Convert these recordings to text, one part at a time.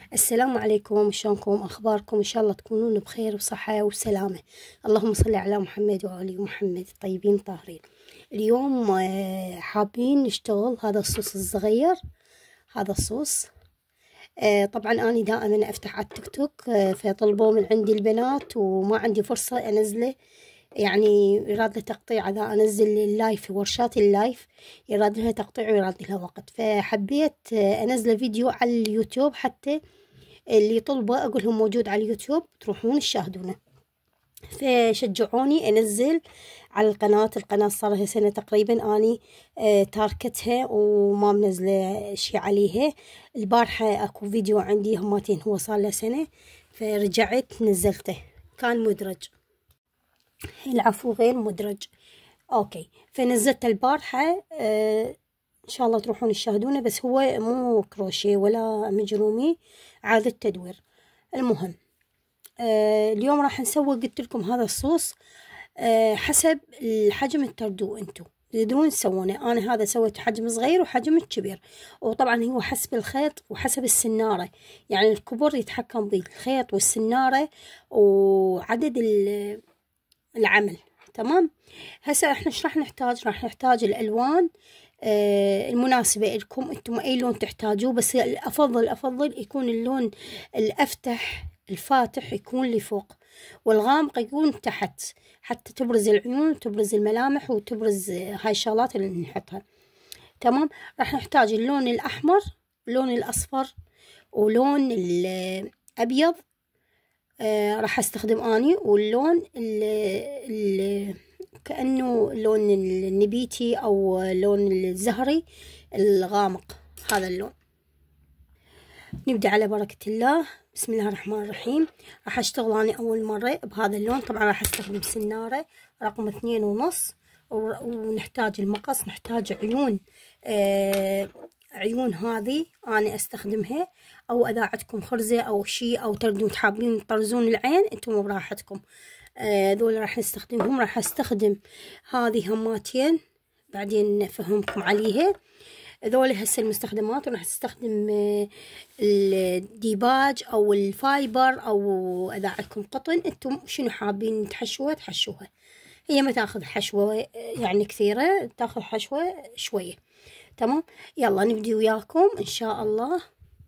السلام عليكم، شلونكم؟ اخباركم؟ ان شاء الله تكونون بخير وصحة وسلامة. اللهم صل على محمد وآل محمد الطيبين الطاهرين. اليوم حابين نشتغل هذا الصوص الصغير. هذا الصوص طبعا انا دائما افتح على التيك توك، فيطلبوا من عندي البنات وما عندي فرصة انزله. يعني يراد له تقطيع، اذا انزل اللايف في ورشات اللايف يراد لها تقطيع ويراد لها وقت، فحبيت انزله فيديو على اليوتيوب حتى اللي طلبه اقول لهم موجود على اليوتيوب تروحون تشاهدونه. فشجعوني انزل على القناة صار لها سنة تقريبا اني تاركتها وما منزله شي عليها. البارحة اكو فيديو عندي هماتين هو صار له سنة، فرجعت نزلته. كان مدرج، العفو غير مدرج. اوكي، فنزلت البارحة. ان شاء الله تروحون تشاهدونه، بس هو مو كروشيه ولا مجرومي، عادة تدوير. المهم اليوم راح نسوي قلت لكم هذا الصوص حسب الحجم اللي تردوه انتو تقدرون تسوونه. انا هذا سويت حجم صغير وحجم كبير، وطبعا هو حسب الخيط وحسب السنارة، يعني الكبر يتحكم بالخيط والسنارة وعدد العمل. تمام. هسه احنا ايش راح نحتاج؟ راح نحتاج الالوان المناسبة لكم انتم، اي لون تحتاجوه، بس الافضل يكون اللون الافتح الفاتح يكون لفوق، والغامق يكون تحت، حتى تبرز العيون وتبرز الملامح وتبرز هاي الشغلات اللي نحطها. تمام. راح نحتاج اللون الاحمر، اللون الاصفر، ولون الابيض راح استخدم اني، واللون كأنه لون النبيتي او لون الزهري الغامق، هذا اللون. نبدأ على بركة الله. بسم الله الرحمن الرحيم. راح اشتغل اني اول مرة بهذا اللون. طبعا راح استخدم سنارة رقم 2.5، ونحتاج المقص، نحتاج عيون عيون هذه أنا أستخدمها، أو إذا عندكم خرزة أو شي أو تردون حابين تطرزون العين أنتم براحتكم. ذول راح نستخدمهم. راح أستخدم هذه هماتين بعدين أفهمكم عليها. ذول هسه المستخدمات. وراح استخدم الديباج أو الفايبر، أو إذا عندكم قطن أنتم شنو حابين تحشوها تحشوها. هي ما تاخذ حشوة يعني كثيرة، تاخذ حشوة شوية. تمام. يلا نبدي وياكم ان شاء الله.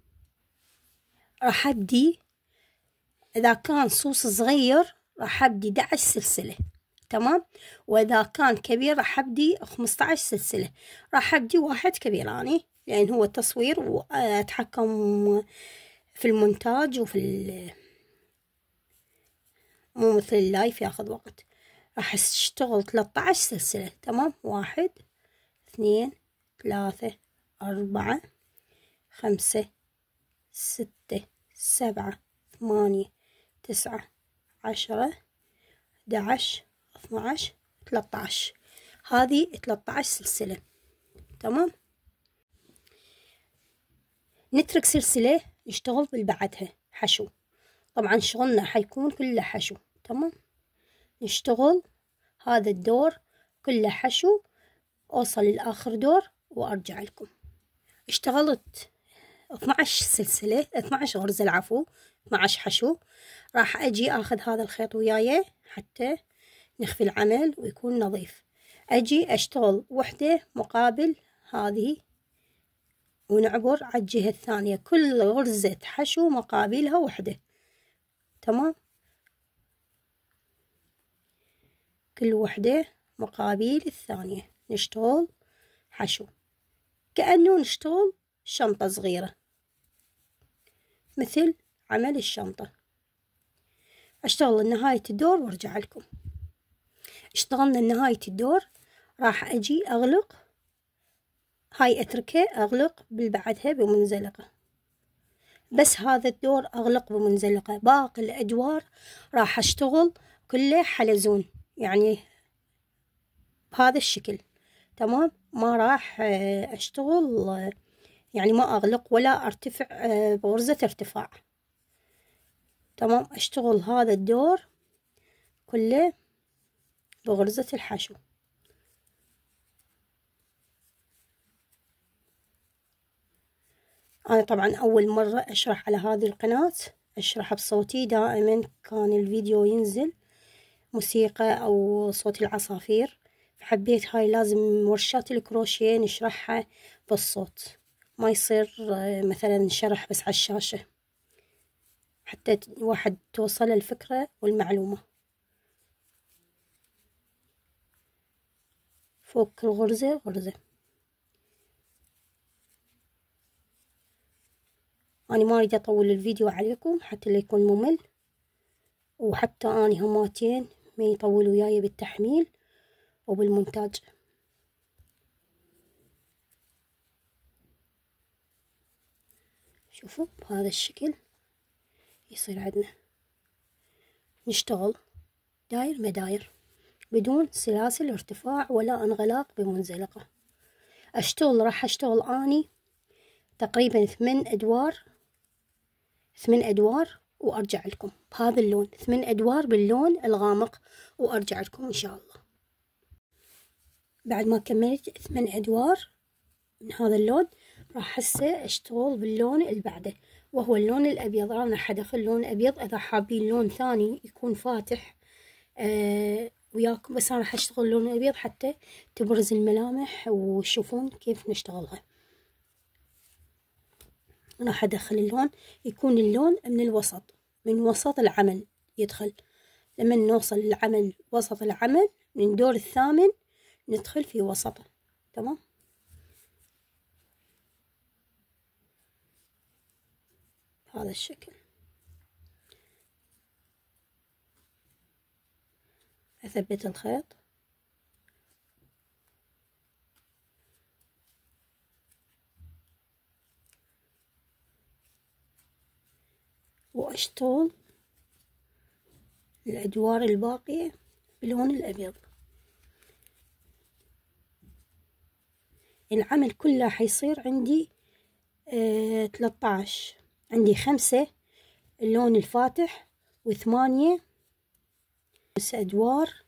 راح ابدي اذا كان صوص صغير راح ابدي 11 سلسلة. تمام. واذا كان كبير راح ابدي 15 سلسلة. راح ابدي واحد كبير اني، لان هو التصوير واتحكم في المونتاج مو مثل اللايف ياخذ وقت. راح اشتغل 13 سلسلة. تمام. 1 2 3 4 5 6 7 8 9 10 11 12 13. هذه 13 سلسلة. تمام. نترك سلسلة نشتغل بالبعدها حشو. طبعا شغلنا حيكون كله حشو. تمام. نشتغل هذا الدور كله حشو، اوصل لآخر دور وارجع لكم. اشتغلت 12 سلسلة، 12 غرزة العفو، 12 حشو. راح اجي اخذ هذا الخيط وياي حتى نخفي العمل ويكون نظيف. اجي اشتغل وحدة مقابل هذه ونعبر على الجهة الثانية، كل غرزة حشو مقابلها وحدة. تمام. كل وحدة مقابل الثانية نشتغل حشو، كأنه نشتغل شنطة صغيرة مثل عمل الشنطة. اشتغل لنهاية الدور وارجع لكم. اشتغلنا لنهاية الدور راح اجي اغلق هاي، اتركه اغلق بالبعدها بمنزلقة، بس هذا الدور اغلق بمنزلقة. باقي الادوار راح اشتغل كله حلزون، يعني بهذا الشكل. تمام. ما راح اشتغل يعني ما اغلق ولا ارتفع بغرزة ارتفاع. تمام. اشتغل هذا الدور كله بغرزة الحشو. أنا طبعا أول مرة أشرح على هذه القناة، أشرح بصوتي. دائما كان الفيديو ينزل موسيقى أو صوت العصافير، فحبيت هاي لازم ورشات الكروشيه نشرحها بالصوت، ما يصير مثلا شرح بس على الشاشة، حتى واحد توصل الفكرة والمعلومة. فوق كل غرزة غرزة. أنا ما أريد أطول الفيديو عليكم حتى لا يكون ممل، وحتى أنا هماتين ما يطولوا وياي بالتحميل وبالمونتاج. شوفوا بهذا الشكل يصير عندنا. نشتغل داير مداير بدون سلاسل ارتفاع ولا انغلاق بمنزلقة. راح اشتغل اني تقريبا 8 ادوار وارجع لكم بهذا اللون، 8 ادوار باللون الغامق وارجع لكم ان شاء الله. بعد ما كملت 8 ادوار من هذا اللون، راح هسه اشتغل باللون اللي بعده وهو اللون الابيض. انا راح ادخل لون ابيض، اذا حابين لون ثاني يكون فاتح وياكم، بس انا راح اشتغل اللون الابيض حتى تبرز الملامح وتشوفون كيف نشتغلها. راح ادخل اللون، يكون اللون من الوسط، من وسط العمل يدخل. لما نوصل للعمل وسط العمل من الدور الثامن ندخل في وسطه. تمام. بهذا الشكل اثبت الخيط واشتغل الادوار الباقية باللون الابيض. العمل كله حيصير عندي 13، عندي 5 اللون الفاتح و8 ادوار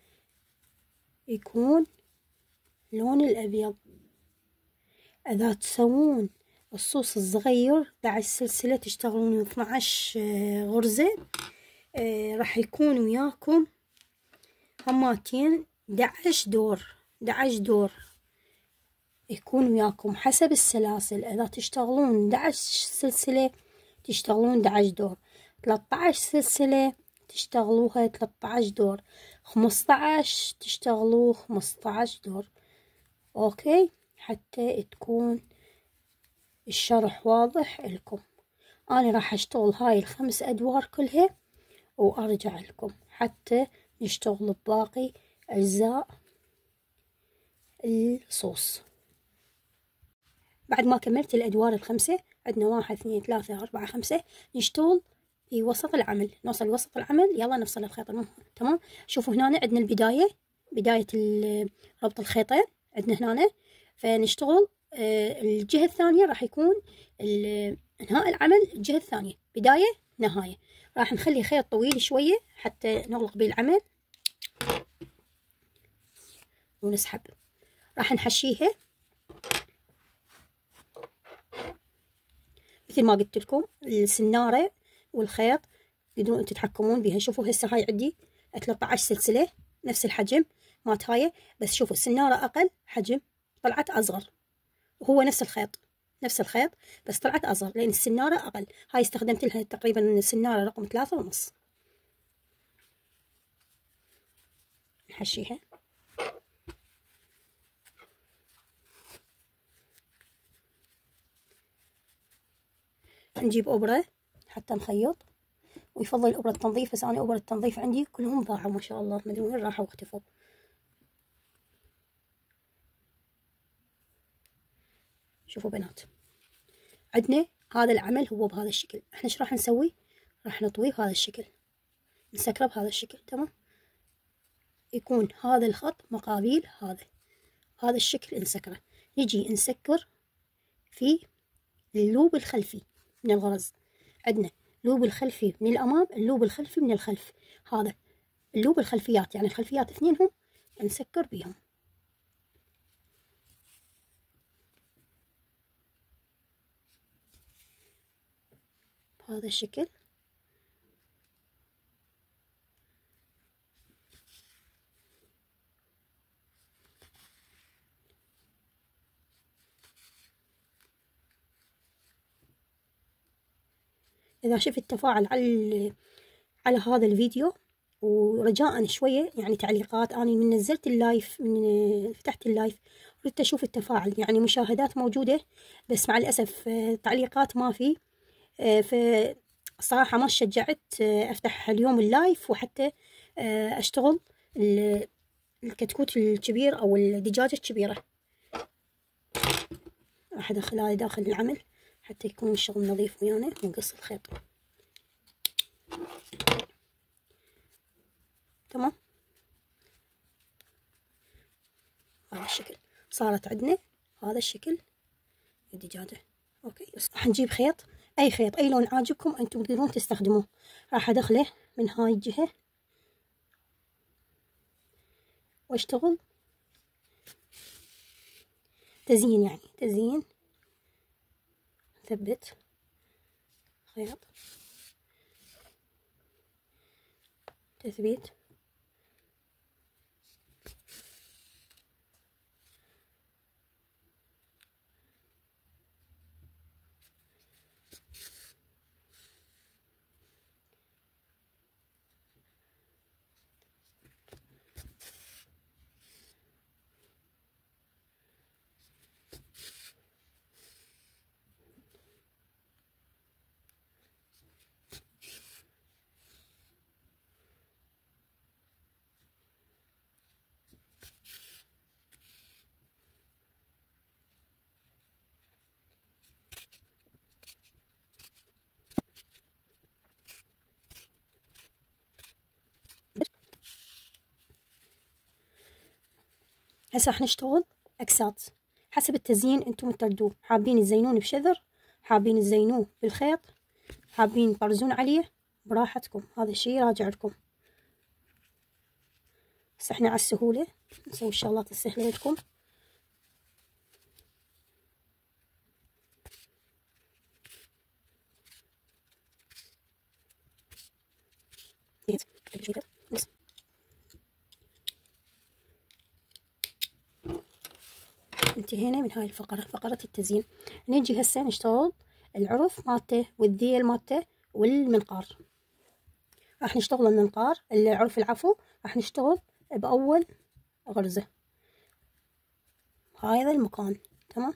يكون لون الابيض. اذا تسوون الصوص الصغير 11 سلسلة تشتغلون 12 غرزة، راح يكون وياكم هماتين 11 دور يكون وياكم حسب السلاسل. اذا تشتغلون 11 سلسلة تشتغلون 11 دور، 13 سلسلة تشتغلوها 13 دور، 15 تشتغلوه 15 دور. اوكي، حتى تكون الشرح واضح لكم. انا راح اشتغل هاي ال5 ادوار كلها وارجع لكم حتى نشتغل بباقي اجزاء الصوص. بعد ما كملت الادوار ال5 عندنا 1 2 3 4 5 نشتغل في وسط العمل. نوصل وسط العمل، يلا نفصل الخيط. تمام. شوفوا هنا عندنا البداية، بداية ربط الخيطين عندنا هنا، فنشتغل الجهة الثانية راح يكون انهاء العمل. الجهة الثانية بداية نهاية. راح نخلي خيط طويل شوية حتى نغلق به العمل ونسحب. راح نحشيها مثل ما قلت لكم. السنارة والخيط تقدرون تتحكمون بها. شوفوا هسه هاي عندي 13 سلسلة نفس الحجم مالت هاي، بس شوفوا السنارة اقل حجم طلعت اصغر، وهو نفس الخيط بس طلعت اصغر لان السنارة اقل. هاي استخدمت لها تقريبا السنارة رقم 3.5. نحشيها. نجيب ابرة حتى نخيط، ويفضل ابرة تنظيف، بس انا ابرة التنظيف عندي كلهم ضاعوا ما شاء الله، ما ادري وين راحوا واختفوا. شوفوا بنات، عندنا هذا العمل هو بهذا الشكل. احنا ايش راح نسوي؟ راح نطويه بهذا الشكل، نسكره بهذا الشكل. تمام. يكون هذا الخط مقابل هذا الشكل نسكره. نجي نسكر في اللوب الخلفي من الغرز. عندنا اللوب الخلفي من الامام، اللوب الخلفي من الخلف. هذا اللوب الخلفيات، يعني الخلفيات اثنينهم نسكر بيهم. بهذا الشكل. إذا شفت تفاعل على هذا الفيديو، ورجاء شوية يعني تعليقات. أنا من نزلت اللايف، من فتحت اللايف ردت أشوف التفاعل، يعني مشاهدات موجودة بس مع الأسف تعليقات ما في. فصراحة ما شجعت أفتح اليوم اللايف وحتى أشتغل الكتكوت الكبير أو الدجاجة الكبيرة. راح أدخلها داخل العمل حتى يكون الشغل نظيف ويانا ونقص الخيط. تمام، هذا الشكل صارت عندنا هذا الشكل الدجاجة. اوكي، راح نجيب خيط، اي خيط اي لون عاجبكم انتم تقدرون تستخدموه. راح ادخله من هاي الجهة واشتغل تزيين، يعني تزيين، ثبت خيط، تثبيت، هسه راح نشتغل اكسات حسب التزيين انتم تردوه. حابين تزينون بشذر، حابين تزينوه بالخيط، حابين تبرزون عليه، براحتكم، هذا الشيء راجع لكم. بس احنا على السهولة نسوي الشغلات السهلة لكم. انتهينا من هاي الفقرة، فقرة التزيين. نجي هسه نشتغل العرف مالته والذيل مالته والمنقار. راح نشتغل المنقار العرف العفو، راح نشتغل بأول غرزة هذا المكان. تمام،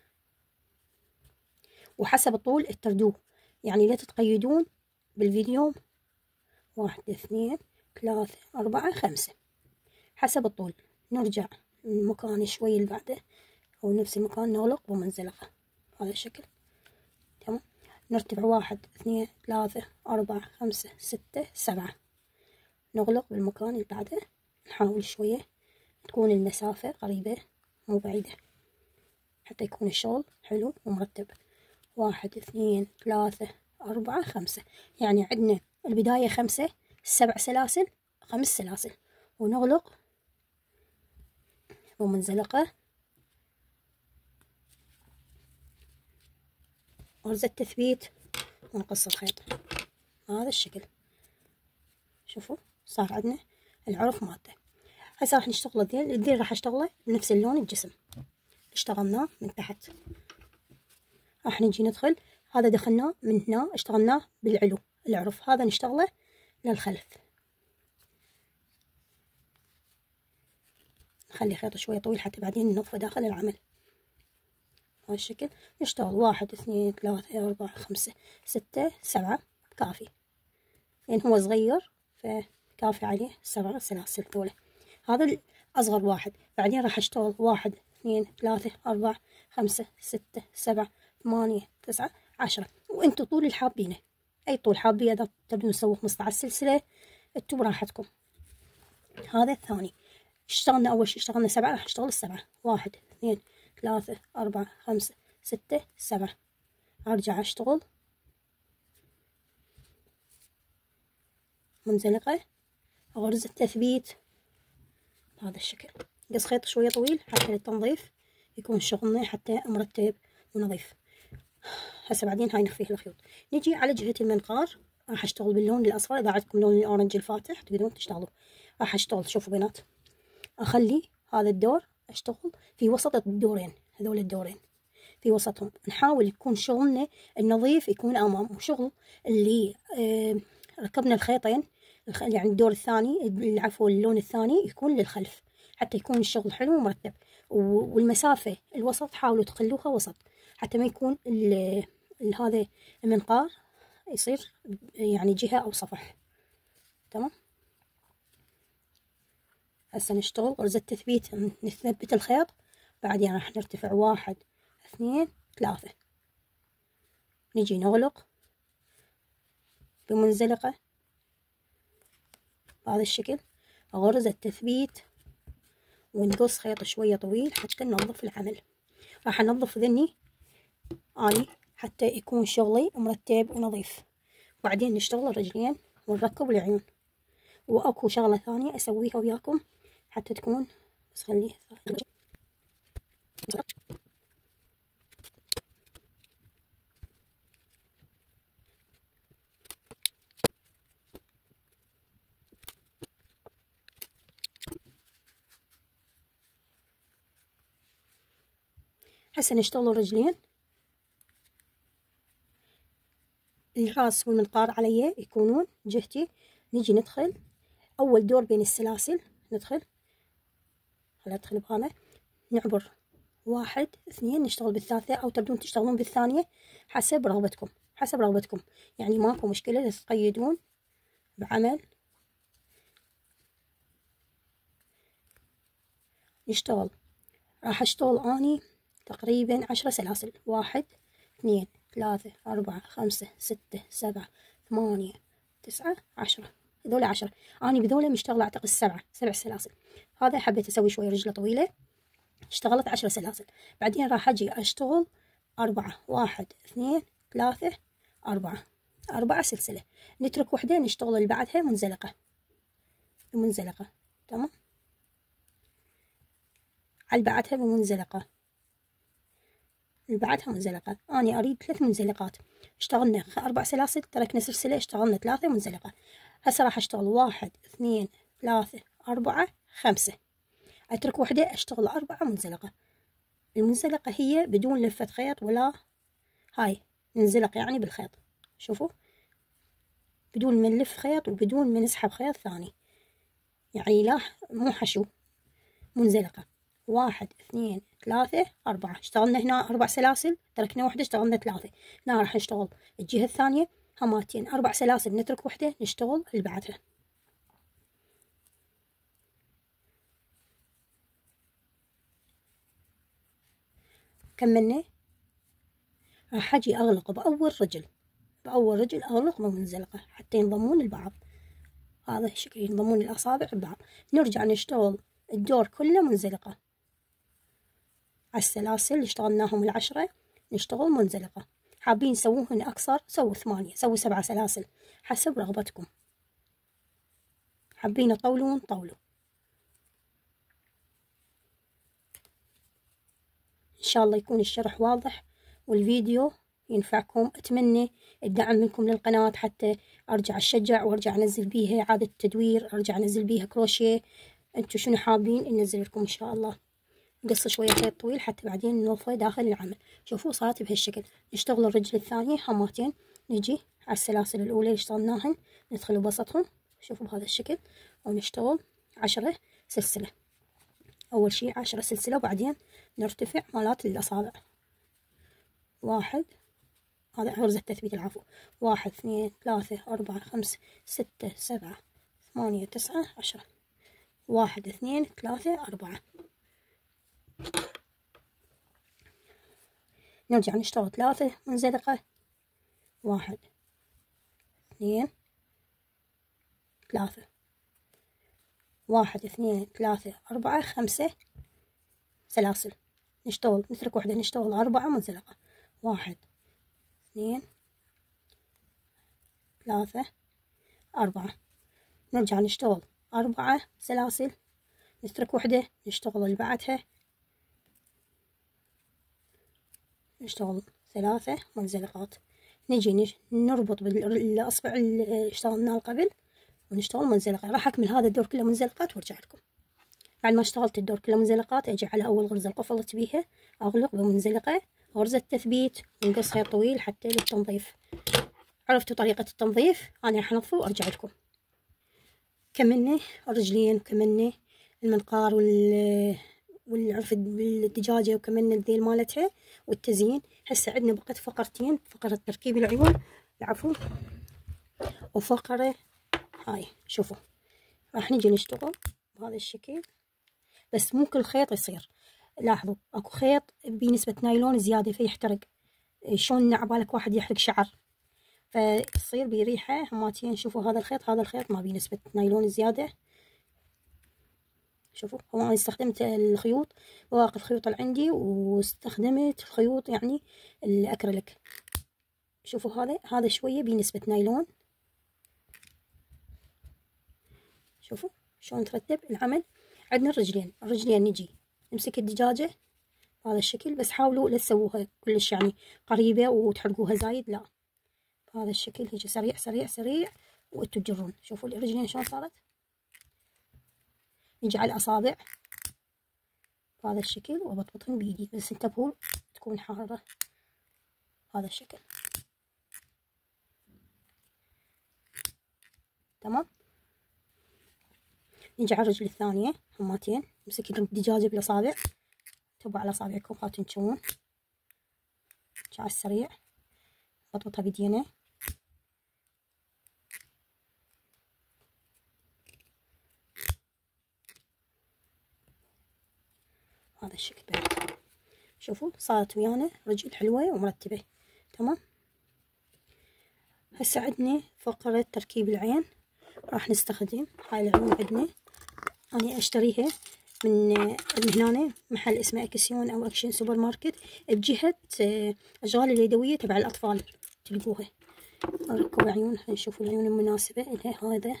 وحسب الطول تردوه، يعني لا تتقيدون بالفيديو 1 2 3 4 5 حسب الطول. نرجع المكان شوي اللي بعده أو نفس المكان، نغلق ومنزلقة هذا الشكل. تمام، نرتفع 1 2 3 4 5 6 7، نغلق بالمكان اللي بعده. نحاول شوية تكون المسافة قريبة مو بعيدة حتى يكون الشغل حلو ومرتب. 1 2 3 4 5، يعني عندنا البداية 5 7 سلاسل، 5 سلاسل، ونغلق ومنزلقة غرزة تثبيت ونقص الخيط هذا الشكل. شوفوا صار عندنا العرف مالته. هسه راح نشتغل الذيل. الذيل راح اشتغله بنفس اللون الجسم اشتغلناه من تحت. راح نجي ندخل، هذا دخلناه من هنا اشتغلناه بالعلو العرف، هذا نشتغله للخلف. نخلي خيط شوي طويل حتى بعدين ننظفه داخل العمل. هذا الشكل نشتغل 1 2 3 4 5 6 7 كافي، لأن هو صغير فكافي عليه 7 سلاسل ذولا. هذا الأصغر واحد. بعدين راح أشتغل 1 2 3 4 5 6 7 8 9 10، وانتو طول اللي حابينه، أي طول حابين. إذا تبون تسووا 15 سلسلة انتو براحتكم. هذا الثاني اشتغلنا أول شي اشتغلنا 7، راح نشتغل ال7 1 2 3 4 5 6 7. أرجع أشتغل منزلقة غرزة تثبيت بهذا الشكل. قص خيط شوية طويل حتى للتنظيف يكون شغلنا حتى مرتب ونظيف. هسه بعدين هاي نخفيه الخيوط. نجي على جهة المنقار، راح اشتغل باللون الاصفر. اذا عندكم لون الاورنج الفاتح تقدرون تشتغلوا. راح اشتغل، شوفوا بنات، اخلي هذا الدور اشتغل في وسط الدورين، هذول الدورين في وسطهم. نحاول يكون شغلنا النظيف يكون امام، وشغل اللي ركبنا الخيطين يعني الدور الثاني، عفوا اللون الثاني، يكون للخلف حتى يكون الشغل حلو ومرتب. والمسافة الوسط حاولوا تخلوها وسط حتى ما يكون هذا المنقار يصير يعني جهة أو صفح. تمام. هسه نشتغل غرزة تثبيت، نثبت الخيط، بعدين راح نرتفع 1 2 3، نجي نغلق بمنزلقة بهذا الشكل، غرزة تثبيت، ونقص خيط شوية طويل حتى ننظف العمل. راح انظف ذني اني حتى يكون شغلي مرتب ونظيف. بعدين نشتغل الرجلين ونركب العيون. واكو شغلة ثانية اسويها وياكم حتى تكون، بس خليه هسه نشتغل الرجلين. الراس والمنقار علي يكونون جهتي. نجي ندخل اول دور بين السلاسل، ندخل، خلينا ندخل بهذا، نعبر 1 2، نشتغل بالثالثة او تبدون تشتغلون بالثانية حسب رغبتكم، حسب رغبتكم. يعني ماكو مشكلة تقيدون بعمل. نشتغل، راح اشتغل اني تقريبا 10 سلاسل، 1 2 3 4 5 6 7 8 9 10. هذول 10، اني بذولا مشتغلة اعتقد 7 سلاسل. هذا حبيت اسوي شوي رجله طويلة، اشتغلت 10 سلاسل. بعدين راح اجي اشتغل 4 1 2 3 4 سلسلة، نترك وحدة نشتغل اللي بعدها منزلقة بمنزلقة. تمام. على بعدها بمنزلقة، اللي بعدها منزلقة. أنا أريد 3 منزلقات. اشتغلنا 4 سلاسل، تركنا سلسلة، اشتغلنا 3 منزلقة. هسه راح اشتغل 1 2 3 4 5، اترك وحدة اشتغل 4 منزلقة. المنزلقة هي بدون لفة خيط ولا هاي، ننزلق يعني بالخيط، شوفوا، بدون ما نلف خيط وبدون ما نسحب خيط ثاني، يعني لا مو حشو، منزلقة. 1 2 3 4، اشتغلنا هنا 4 سلاسل، تركنا وحدة، اشتغلنا 3. هنا راح نشتغل الجهة الثانية هماتين 4 سلاسل، نترك وحدة نشتغل اللي بعدها. كملنا. راح اجي اغلق بأول رجل، بأول رجل اغلق بمنزلقة حتى ينضمون البعض، هذا الشكل ينضمون الأصابع ببعض. نرجع نشتغل الدور كله منزلقة. على السلاسل اللي اشتغلناهم 10 نشتغل منزلقة. حابين تسووهن أكثر سووا 8، سووا 7 سلاسل حسب رغبتكم. حابين تطولون طولوا. إن شاء الله يكون الشرح واضح والفيديو ينفعكم. أتمنى الدعم منكم للقناة حتى أرجع أشجع وأرجع أنزل بيها إعادة تدوير، أرجع أنزل بيها كروشيه. أنتوا شنو حابين ننزل لكم إن شاء الله. نقص شوية خيط طويل حتى بعدين نوفه داخل العمل. شوفوا صارت بهالشكل. نشتغل الرجل الثانية هماتين، نجي على السلاسل الأولى اللي اشتغلناهن ندخل بوسطهم، شوفوا بهذا الشكل، ونشتغل 10 سلسلة. أول شي 10 سلسلة وبعدين نرتفع مالات الأصابع. 1، هذا غرزة تثبيت العفو، 1 2 3 4 5 6 7 8 9 10. 1 2 3 4. نرجع نشتغل 3 منزلقة. 1 2 3. 1 2 3 4 5 سلاسل، نشتغل نترك وحدة، نشتغل 4 منزلقة. 1 2 3 4. نرجع نشتغل 4 سلاسل، نترك وحدة، نشتغل اللي بعدها، نشتغل 3 منزلقات. نجي نربط بالأصبع اللي اشتغلناه قبل ونشتغل منزلقة. راح أكمل هذا الدور كله منزلقات وارجع لكم. بعد ما اشتغلت الدور كله منزلقات أجي على أول غرزة قفلت بيها أغلق بمنزلقة، غرزة تثبيت ونقص خيط طويل حتى للتنظيف. عرفتوا طريقة التنظيف؟ أنا راح أنظفه وأرجع لكم. كملنا الرجلين وكملنا المنقار والعرف بالدجاجة وكملنا الذيل مالتها والتزيين. هسه عندنا بقت فقرتين، فقرة تركيب العيون العفو وفقرة هاي. شوفوا راح نجي نشتغل بهذا الشكل، بس مو كل خيط يصير. لاحظوا اكو خيط بنسبة نايلون زيادة فيحترق. شلون عبالك واحد يحرق شعر، فتصير بريحة هماتين. شوفوا هذا الخيط ما بنسبة نايلون زيادة. شوفوا هو انا استخدمت الخيوط بواقي الخيوط اللي عندي، واستخدمت الخيوط يعني الاكريليك. شوفوا هذا شوية بنسبة نايلون. شوفوا شلون ترتب العمل. عندنا الرجلين نجي نمسك الدجاجة بهذا الشكل، بس حاولوا لا تسووها كلش يعني قريبة وتحرقوها زايد، لا بهذا الشكل هيك سريع سريع سريع وانتوا تجرون. شوفوا الرجلين شلون صارت. نجي على الأصابع بهذا الشكل وأبطبطهم بيدي، بس انتبهوا تكون حارة هذا الشكل. تمام. نجي على الرجل الثانية هماتين، نمسك الدجاجة بالأصابع، تبوا على أصابعكم هاتوا تشوفون على السريع. بطبطها بيدينا هذا الشكل بعد. شوفوا صارت ويانا رجل حلوة ومرتبة. تمام. هسه عندنا فقرة تركيب العين. راح نستخدم هاي العيون. عندنا أنا أشتريها من هنا محل اسمه أكسيون أو أكشن سوبر ماركت بجهة أشغال اليدوية تبع الأطفال تلقوها. أركب عيون نشوفوا العيون المناسبة لها. هذا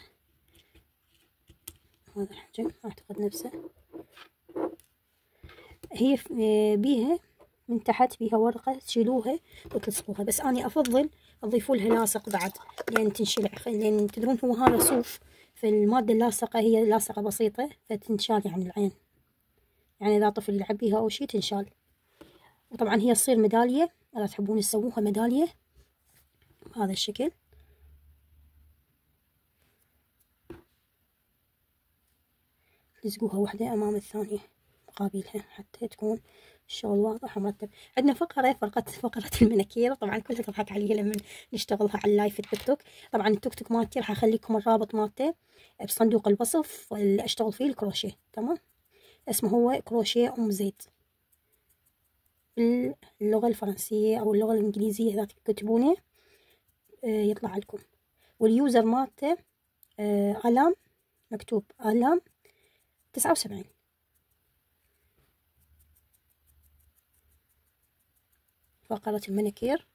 الحجم أعتقد نفسه. هي بيها من تحت بيها ورقة تشيلوها وتلصقوها، بس أنا أفضل تضيفوا لها لاصق بعد لأن تنشلع، لأن تدرون هو هذا صوف، فالمادة اللاصقة هي لاصقة بسيطة فتنشال يعني العين، يعني إذا طفل يلعب بيها أو شي تنشال. وطبعا هي تصير ميدالية إذا تحبون تسووها ميدالية بهذا الشكل. تلزقوها واحدة أمام الثانية مقابلها حتى تكون الشغل واضح ومرتب. عندنا فقرة المناكير، طبعا كلها تضحك عليها لما نشتغلها على اللايف في التيك توك. طبعا التيك توك مالتي راح اخليكم الرابط مالته بصندوق الوصف اللي اشتغل فيه الكروشيه. تمام. اسمه هو كروشيه ام زيد باللغة الفرنسية او اللغة الانجليزية اذا تكتبونه يطلع لكم. واليوزر مالته علام، مكتوب علام 79. فقرة المناكير.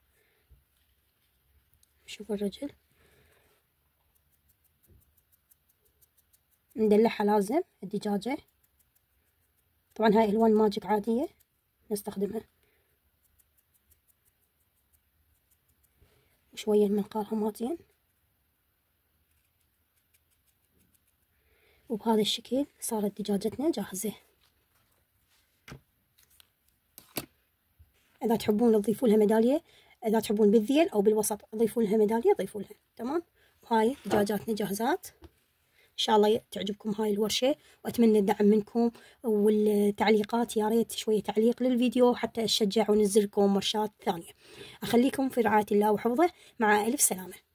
شوفوا الرجل ندلعها لازم الدجاجة. طبعا هاي الوان ماجيك عادية نستخدمها، وشوية المنقار هماتين، وبهذا الشكل صارت دجاجتنا جاهزة. إذا تحبون تضيفوا لها ميدالية، إذا تحبون بالذيل أو بالوسط تضيفوا لها ميدالية ضيفوا لها. تمام. وهاي دجاجاتنا جاهزات. إن شاء الله تعجبكم هاي الورشة، وأتمنى الدعم منكم والتعليقات. يا ريت شوية تعليق للفيديو حتى أشجع ونزل لكم ورشات ثانية. أخليكم في رعاية الله وحفظه، مع ألف سلامة.